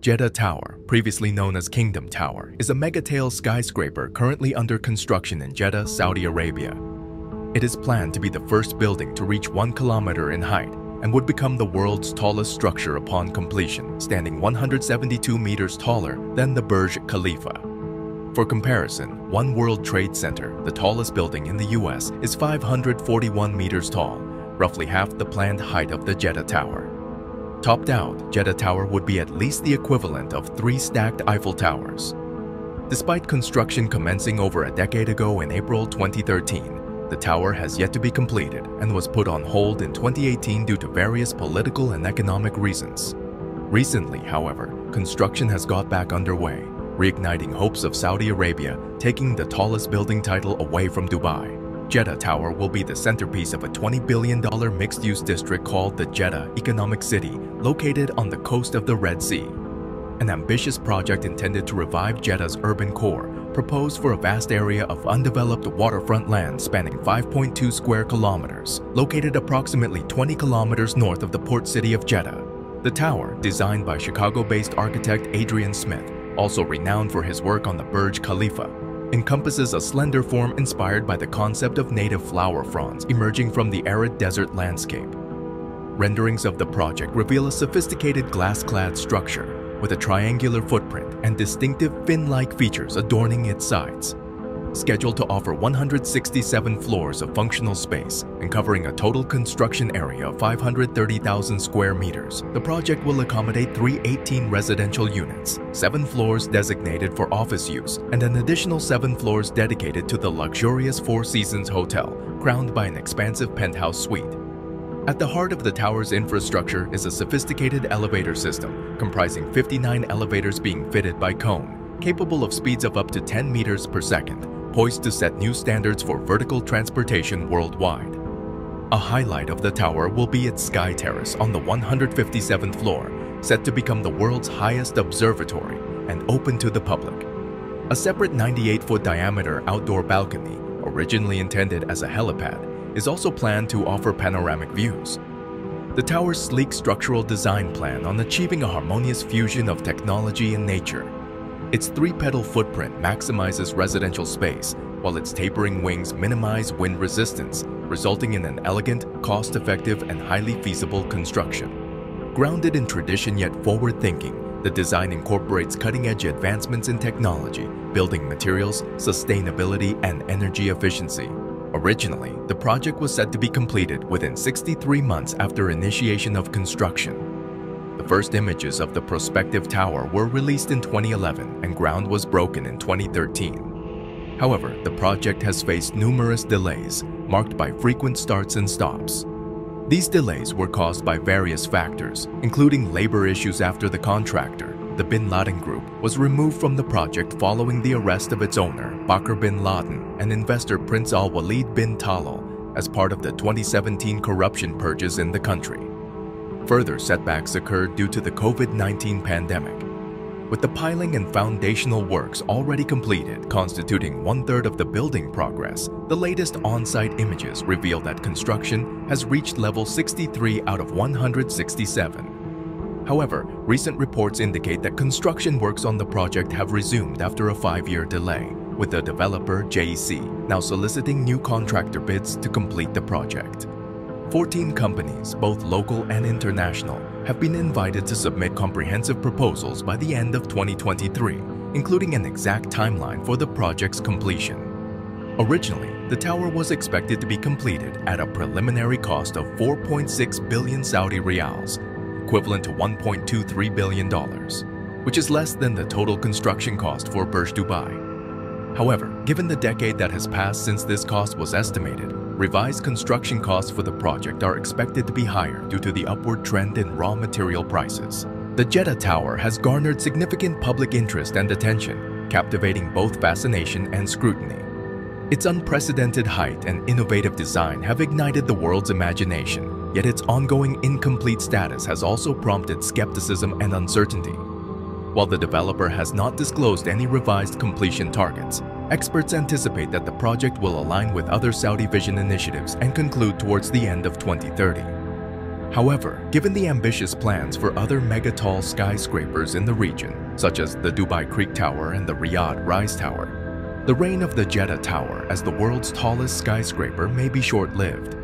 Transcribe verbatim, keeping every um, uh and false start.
Jeddah Tower, previously known as Kingdom Tower, is a mega-tail skyscraper currently under construction in Jeddah, Saudi Arabia. It is planned to be the first building to reach one kilometer in height and would become the world's tallest structure upon completion, standing one hundred seventy-two meters taller than the Burj Khalifa. For comparison, One World Trade Center, the tallest building in the U S, is five hundred forty-one meters tall, roughly half the planned height of the Jeddah Tower. Topped out, Jeddah Tower would be at least the equivalent of three stacked Eiffel Towers. Despite construction commencing over a decade ago in April twenty thirteen, the tower has yet to be completed and was put on hold in twenty eighteen due to various political and economic reasons. Recently, however, construction has got back underway, reigniting hopes of Saudi Arabia taking the tallest building title away from Dubai. Jeddah Tower will be the centerpiece of a twenty billion dollar mixed-use district called the Jeddah Economic City, located on the coast of the Red Sea. An ambitious project intended to revive Jeddah's urban core, proposed for a vast area of undeveloped waterfront land spanning five point two square kilometers, located approximately twenty kilometers north of the port city of Jeddah. The tower, designed by Chicago-based architect Adrian Smith, also renowned for his work on the Burj Khalifa, encompasses a slender form inspired by the concept of native flower fronds emerging from the arid desert landscape. Renderings of the project reveal a sophisticated glass-clad structure with a triangular footprint and distinctive fin-like features adorning its sides. Scheduled to offer one hundred sixty-seven floors of functional space and covering a total construction area of five hundred thirty thousand square meters, the project will accommodate three eighteen residential units, seven floors designated for office use, and an additional seven floors dedicated to the luxurious Four Seasons Hotel, crowned by an expansive penthouse suite. At the heart of the tower's infrastructure is a sophisticated elevator system, comprising fifty-nine elevators being fitted by Cone, capable of speeds of up to ten meters per second, poised to set new standards for vertical transportation worldwide. A highlight of the tower will be its sky terrace on the one hundred fifty-seventh floor, set to become the world's highest observatory and open to the public. A separate ninety-eight foot diameter outdoor balcony, originally intended as a helipad, is also planned to offer panoramic views. The tower's sleek structural design plan on achieving a harmonious fusion of technology and nature. Its three-petal footprint maximizes residential space, while its tapering wings minimize wind resistance, resulting in an elegant, cost-effective, and highly feasible construction. Grounded in tradition yet forward-thinking, the design incorporates cutting-edge advancements in technology, building materials, sustainability, and energy efficiency. Originally, the project was set to be completed within sixty-three months after initiation of construction. The first images of the prospective tower were released in twenty eleven and ground was broken in twenty thirteen. However, the project has faced numerous delays, marked by frequent starts and stops. These delays were caused by various factors, including labor issues after the contractor, the Bin Laden Group, was removed from the project following the arrest of its owner, Bakr bin Laden, and investor Prince Al-Walid bin Talal, as part of the twenty seventeen corruption purges in the country. Further setbacks occurred due to the COVID nineteen pandemic. With the piling and foundational works already completed, constituting one-third of the building progress, the latest on-site images reveal that construction has reached level sixty-three out of one hundred sixty-seven. However, recent reports indicate that construction works on the project have resumed after a five-year delay, with the developer J E C now soliciting new contractor bids to complete the project. fourteen companies, both local and international, have been invited to submit comprehensive proposals by the end of twenty twenty-three, including an exact timeline for the project's completion. Originally, the tower was expected to be completed at a preliminary cost of four point six billion Saudi riyals, equivalent to one point two three billion dollars, which is less than the total construction cost for Burj Dubai. However, given the decade that has passed since this cost was estimated, revised construction costs for the project are expected to be higher due to the upward trend in raw material prices. The Jeddah Tower has garnered significant public interest and attention, captivating both fascination and scrutiny. Its unprecedented height and innovative design have ignited the world's imagination, yet its ongoing incomplete status has also prompted skepticism and uncertainty. While the developer has not disclosed any revised completion targets, experts anticipate that the project will align with other Saudi Vision initiatives and conclude towards the end of twenty thirty. However, given the ambitious plans for other mega-tall skyscrapers in the region, such as the Dubai Creek Tower and the Riyadh Rise Tower, the reign of the Jeddah Tower as the world's tallest skyscraper may be short-lived.